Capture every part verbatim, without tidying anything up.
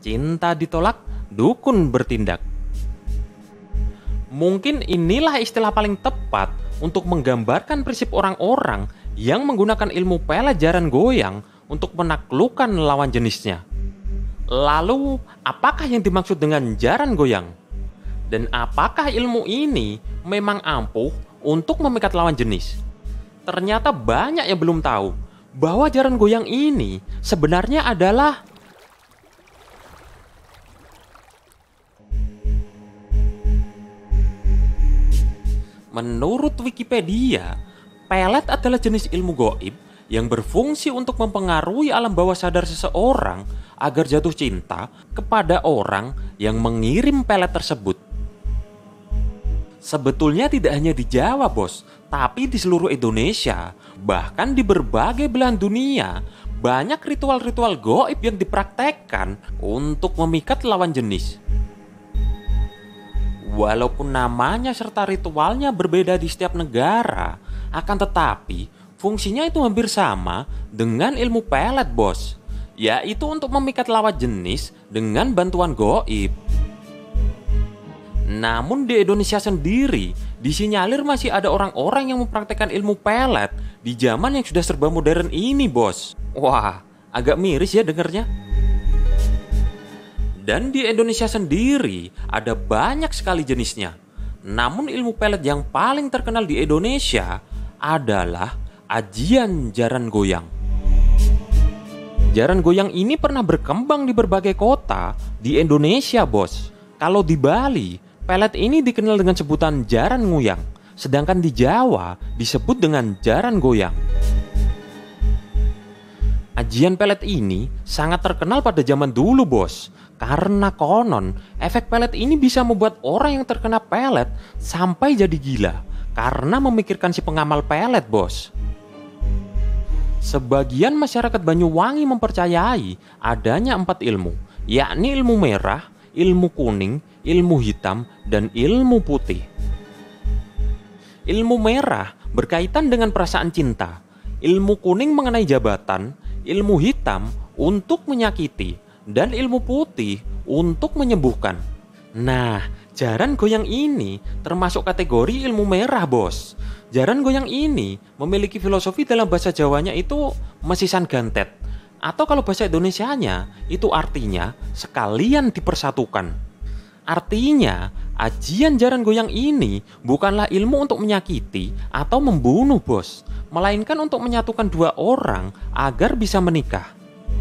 Cinta ditolak, dukun bertindak. Mungkin inilah istilah paling tepat untuk menggambarkan prinsip orang-orang yang menggunakan ilmu pelet jaran goyang untuk menaklukkan lawan jenisnya. Lalu, apakah yang dimaksud dengan jaran goyang? Dan apakah ilmu ini memang ampuh untuk memikat lawan jenis? Ternyata banyak yang belum tahu bahwa jaran goyang ini sebenarnya adalah menurut Wikipedia, pelet adalah jenis ilmu gaib yang berfungsi untuk mempengaruhi alam bawah sadar seseorang agar jatuh cinta kepada orang yang mengirim pelet tersebut. Sebetulnya tidak hanya di Jawa, bos, tapi di seluruh Indonesia, bahkan di berbagai belahan dunia, banyak ritual-ritual gaib yang dipraktekkan untuk memikat lawan jenis. Walaupun namanya serta ritualnya berbeda di setiap negara, akan tetapi fungsinya itu hampir sama dengan ilmu pelet, bos, yaitu untuk memikat lawan jenis dengan bantuan gaib. Namun di Indonesia sendiri, disinyalir masih ada orang-orang yang mempraktekkan ilmu pelet di zaman yang sudah serba modern ini, bos. Wah, agak miris ya dengernya. Dan di Indonesia sendiri ada banyak sekali jenisnya. Namun ilmu pelet yang paling terkenal di Indonesia adalah ajian jaran goyang. Jaran goyang ini pernah berkembang di berbagai kota di Indonesia, bos. Kalau di Bali, pelet ini dikenal dengan sebutan jaran nguyang, sedangkan di Jawa disebut dengan jaran goyang. Ajian pelet ini sangat terkenal pada zaman dulu, bos. Karena konon, efek pelet ini bisa membuat orang yang terkena pelet sampai jadi gila karena memikirkan si pengamal pelet, bos. Sebagian masyarakat Banyuwangi mempercayai adanya empat ilmu, yakni ilmu merah, ilmu kuning, ilmu hitam, dan ilmu putih. Ilmu merah berkaitan dengan perasaan cinta, ilmu kuning mengenai jabatan, ilmu hitam untuk menyakiti, dan ilmu putih untuk menyembuhkan. Nah, jaran goyang ini termasuk kategori ilmu merah, bos. Jaran goyang ini memiliki filosofi dalam bahasa Jawanya itu mesisan gantet, atau kalau bahasa Indonesianya itu artinya sekalian dipersatukan. Artinya, ajian jaran goyang ini bukanlah ilmu untuk menyakiti atau membunuh, bos, melainkan untuk menyatukan dua orang agar bisa menikah.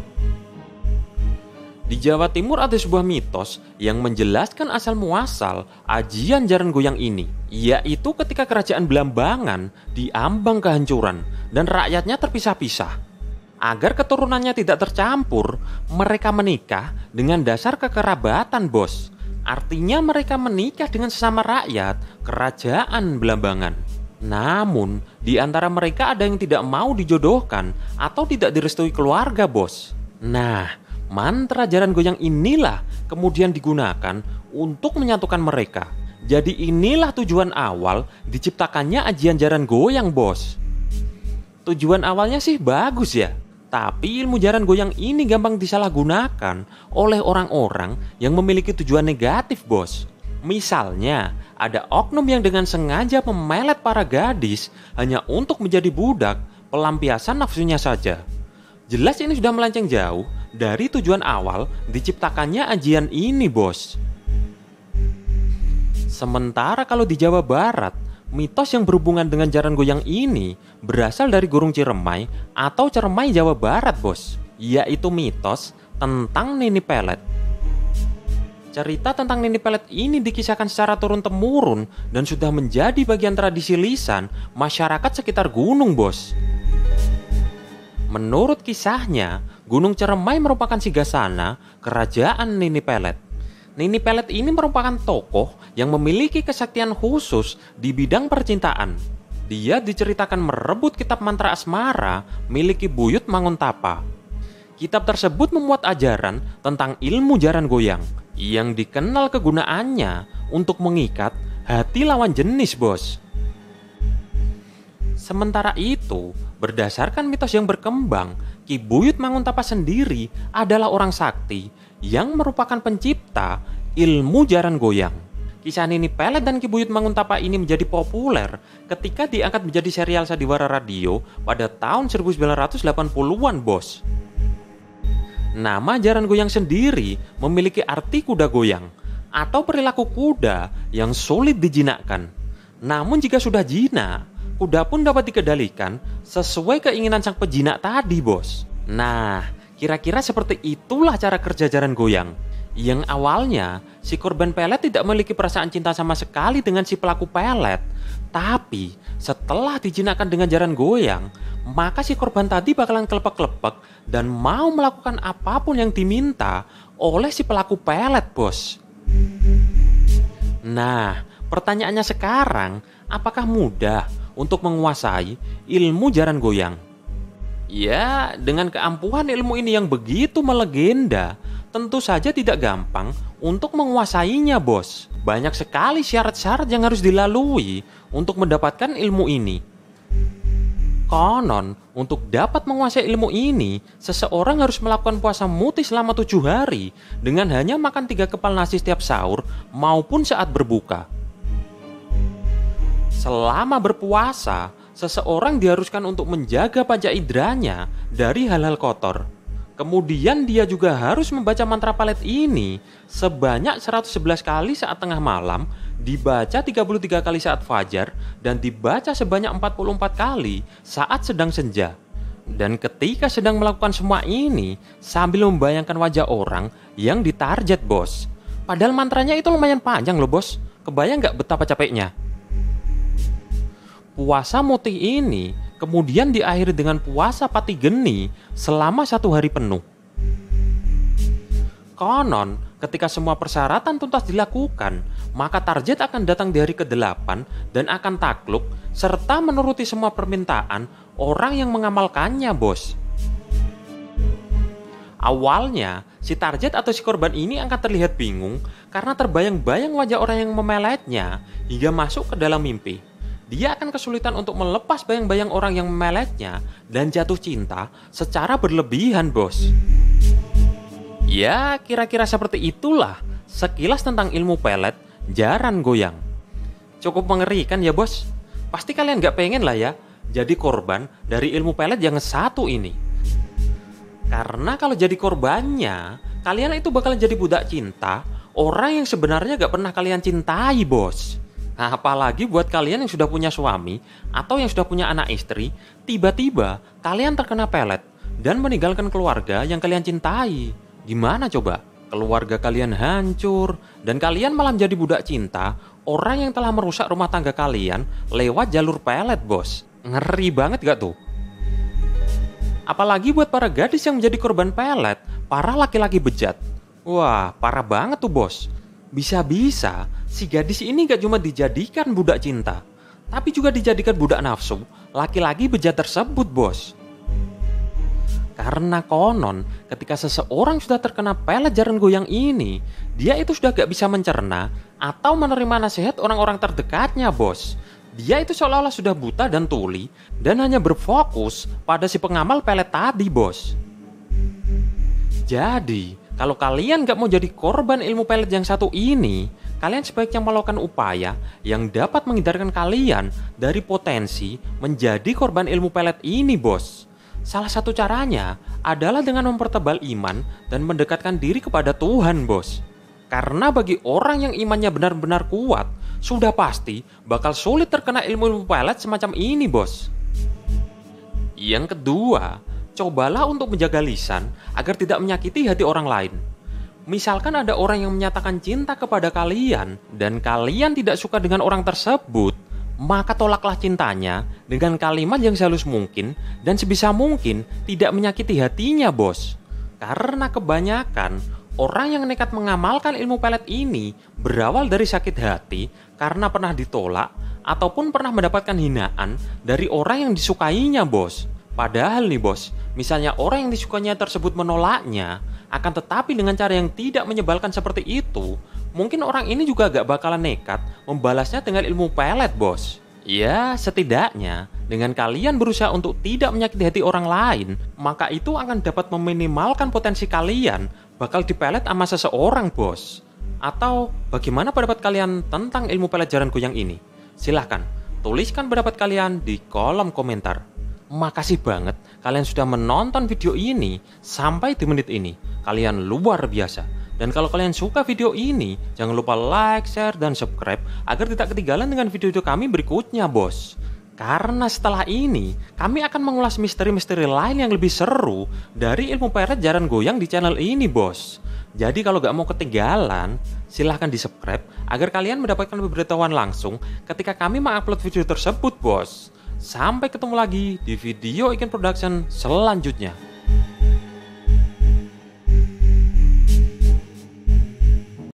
Di Jawa Timur ada sebuah mitos yang menjelaskan asal-muasal ajian jaran goyang ini, yaitu ketika kerajaan Blambangan diambang kehancuran dan rakyatnya terpisah-pisah. Agar keturunannya tidak tercampur, mereka menikah dengan dasar kekerabatan, bos. Artinya mereka menikah dengan sesama rakyat kerajaan Blambangan. Namun, di antara mereka ada yang tidak mau dijodohkan atau tidak direstui keluarga, bos. Nah, mantra jaran goyang inilah kemudian digunakan untuk menyatukan mereka. Jadi inilah tujuan awal diciptakannya ajian jaran goyang, bos. Tujuan awalnya sih bagus ya, tapi ilmu jaran goyang ini gampang disalahgunakan oleh orang-orang yang memiliki tujuan negatif, bos. Misalnya, ada oknum yang dengan sengaja memelet para gadis hanya untuk menjadi budak, pelampiasan nafsunya saja. Jelas ini sudah melenceng jauh dari tujuan awal diciptakannya ajian ini, bos. Sementara kalau di Jawa Barat, mitos yang berhubungan dengan jaran goyang ini berasal dari Gurung Ciremai atau Ceremai Jawa Barat, bos, yaitu mitos tentang Nini Pelet. Cerita tentang Nini Pelet ini dikisahkan secara turun-temurun dan sudah menjadi bagian tradisi lisan masyarakat sekitar gunung, bos. Menurut kisahnya, Gunung Ciremai merupakan sigasana kerajaan Nini Pelet. Nini Pelet ini merupakan tokoh yang memiliki kesaktian khusus di bidang percintaan. Dia diceritakan merebut kitab mantra asmara milik Ki Buyut Manguntapa. Kitab tersebut memuat ajaran tentang ilmu jaran goyang yang dikenal kegunaannya untuk mengikat hati lawan jenis, bos. Sementara itu, berdasarkan mitos yang berkembang, Ki Buyut Manguntapa sendiri adalah orang sakti yang merupakan pencipta ilmu jaran goyang. Kisah Nini Pelet dan Ki Buyut Manguntapa ini menjadi populer ketika diangkat menjadi serial Sandiwara Radio pada tahun seribu sembilan ratus delapan puluhan, bos. Nama jaran goyang sendiri memiliki arti kuda goyang atau perilaku kuda yang sulit dijinakkan. Namun jika sudah jinak, kuda pun dapat dikendalikan sesuai keinginan sang pejinak tadi, bos. Nah, kira-kira seperti itulah cara kerja jaran goyang. Yang awalnya, si korban pelet tidak memiliki perasaan cinta sama sekali dengan si pelaku pelet. Tapi, setelah dijinakkan dengan jaran goyang, maka si korban tadi bakalan kelepek-kelepek dan mau melakukan apapun yang diminta oleh si pelaku pelet, bos. Nah, pertanyaannya sekarang, apakah mudah untuk menguasai ilmu jaran goyang? Ya, dengan keampuhan ilmu ini yang begitu melegenda, tentu saja tidak gampang untuk menguasainya, bos. Banyak sekali syarat-syarat yang harus dilalui untuk mendapatkan ilmu ini. Konon, untuk dapat menguasai ilmu ini, seseorang harus melakukan puasa muti selama tujuh hari dengan hanya makan tiga kepal nasi setiap sahur maupun saat berbuka. Selama berpuasa, seseorang diharuskan untuk menjaga panca inderanya dari hal-hal kotor. Kemudian dia juga harus membaca mantra pelet ini sebanyak seratus sebelas kali saat tengah malam, dibaca tiga puluh tiga kali saat fajar, dan dibaca sebanyak empat puluh empat kali saat sedang senja. Dan ketika sedang melakukan semua ini, sambil membayangkan wajah orang yang ditarget, bos. Padahal mantranya itu lumayan panjang loh, bos. Kebayang nggak betapa capeknya? Puasa mutih ini kemudian diakhiri dengan puasa pati geni selama satu hari penuh. Konon, ketika semua persyaratan tuntas dilakukan, maka target akan datang di hari kedelapan dan akan takluk serta menuruti semua permintaan orang yang mengamalkannya, bos. Awalnya, si target atau si korban ini akan terlihat bingung karena terbayang-bayang wajah orang yang memeletnya hingga masuk ke dalam mimpi. Dia akan kesulitan untuk melepas bayang-bayang orang yang memeletnya dan jatuh cinta secara berlebihan, bos. Ya, kira-kira seperti itulah sekilas tentang ilmu pelet jaran goyang. Cukup mengerikan ya, bos. Pasti kalian gak pengen lah ya jadi korban dari ilmu pelet yang satu ini. Karena kalau jadi korbannya, kalian itu bakal jadi budak cinta orang yang sebenarnya gak pernah kalian cintai, bos. Nah, apalagi buat kalian yang sudah punya suami atau yang sudah punya anak istri, tiba-tiba kalian terkena pelet dan meninggalkan keluarga yang kalian cintai. Gimana coba? Keluarga kalian hancur dan kalian malah jadi budak cinta orang yang telah merusak rumah tangga kalian lewat jalur pelet, bos. Ngeri banget gak tuh? Apalagi buat para gadis yang menjadi korban pelet, para laki-laki bejat. Wah, parah banget tuh, bos. Bisa-bisa si gadis ini gak cuma dijadikan budak cinta, tapi juga dijadikan budak nafsu laki-laki bejat tersebut, bos. Karena konon ketika seseorang sudah terkena pelet jaran goyang ini, dia itu sudah gak bisa mencerna atau menerima nasihat orang-orang terdekatnya, bos. Dia itu seolah-olah sudah buta dan tuli dan hanya berfokus pada si pengamal pelet tadi, bos. Jadi kalau kalian gak mau jadi korban ilmu pelet yang satu ini, kalian sebaiknya melakukan upaya yang dapat menghindarkan kalian dari potensi menjadi korban ilmu pelet ini, bos. Salah satu caranya adalah dengan mempertebal iman dan mendekatkan diri kepada Tuhan, bos. Karena bagi orang yang imannya benar-benar kuat, sudah pasti bakal sulit terkena ilmu-ilmu pelet semacam ini, bos. Yang kedua, cobalah untuk menjaga lisan agar tidak menyakiti hati orang lain. Misalkan ada orang yang menyatakan cinta kepada kalian dan kalian tidak suka dengan orang tersebut, maka tolaklah cintanya dengan kalimat yang sehalus mungkin dan sebisa mungkin tidak menyakiti hatinya, bos. Karena kebanyakan orang yang nekat mengamalkan ilmu pelet ini berawal dari sakit hati karena pernah ditolak ataupun pernah mendapatkan hinaan dari orang yang disukainya, bos. Padahal nih, bos, misalnya orang yang disukainya tersebut menolaknya, akan tetapi dengan cara yang tidak menyebalkan seperti itu, mungkin orang ini juga gak bakalan nekat membalasnya dengan ilmu pelet, bos. Ya, setidaknya dengan kalian berusaha untuk tidak menyakiti hati orang lain, maka itu akan dapat meminimalkan potensi kalian bakal dipelet sama seseorang, bos. Atau bagaimana pendapat kalian tentang ilmu pelet jaran goyang ini? Silahkan tuliskan pendapat kalian di kolom komentar. Makasih banget kalian sudah menonton video ini sampai di menit ini. Kalian luar biasa. Dan kalau kalian suka video ini, jangan lupa like, share, dan subscribe agar tidak ketinggalan dengan video-video kami berikutnya, bos. Karena setelah ini, kami akan mengulas misteri-misteri lain yang lebih seru dari ilmu pelet jaran goyang di channel ini, bos. Jadi kalau gak mau ketinggalan, silahkan di subscribe agar kalian mendapatkan pemberitahuan langsung ketika kami mengupload video tersebut, bos. Sampai ketemu lagi di video Iken Production selanjutnya.